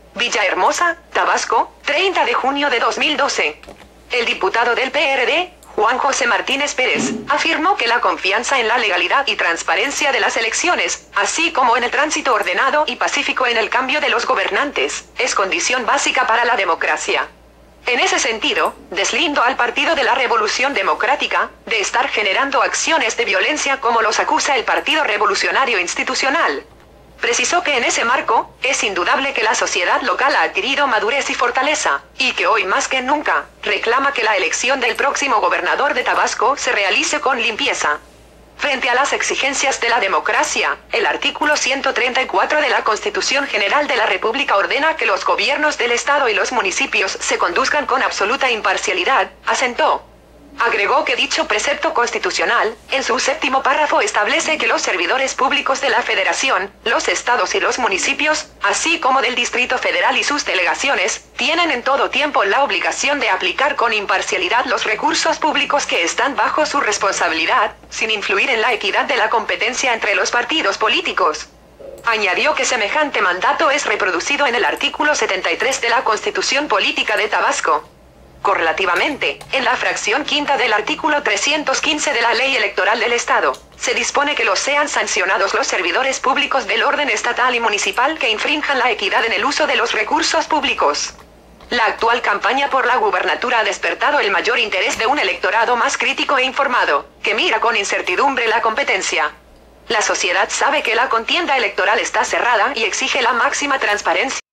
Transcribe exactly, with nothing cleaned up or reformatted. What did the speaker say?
Villahermosa, Tabasco, treinta de junio de dos mil doce. El diputado del P R D, Juan José Martínez Pérez, afirmó que la confianza en la legalidad y transparencia de las elecciones, así como en el tránsito ordenado y pacífico en el cambio de los gobernantes, es condición básica para la democracia. En ese sentido, deslindo al Partido de la Revolución Democrática de estar generando acciones de violencia como los acusa el Partido Revolucionario Institucional. Precisó que en ese marco, es indudable que la sociedad local ha adquirido madurez y fortaleza, y que hoy más que nunca, reclama que la elección del próximo gobernador de Tabasco se realice con limpieza. Frente a las exigencias de la democracia, el artículo ciento treinta y cuatro de la Constitución General de la República ordena que los gobiernos del Estado y los municipios se conduzcan con absoluta imparcialidad, asentó. Agregó que dicho precepto constitucional, en su séptimo párrafo establece que los servidores públicos de la Federación, los estados y los municipios, así como del Distrito Federal y sus delegaciones, tienen en todo tiempo la obligación de aplicar con imparcialidad los recursos públicos que están bajo su responsabilidad, sin influir en la equidad de la competencia entre los partidos políticos. Añadió que semejante mandato es reproducido en el artículo setenta y tres de la Constitución Política de Tabasco. Correlativamente, en la fracción quinta del artículo trescientos quince de la Ley Electoral del Estado, se dispone que los sean sancionados los servidores públicos del orden estatal y municipal que infrinjan la equidad en el uso de los recursos públicos. La actual campaña por la gubernatura ha despertado el mayor interés de un electorado más crítico e informado, que mira con incertidumbre la competencia. La sociedad sabe que la contienda electoral está cerrada y exige la máxima transparencia.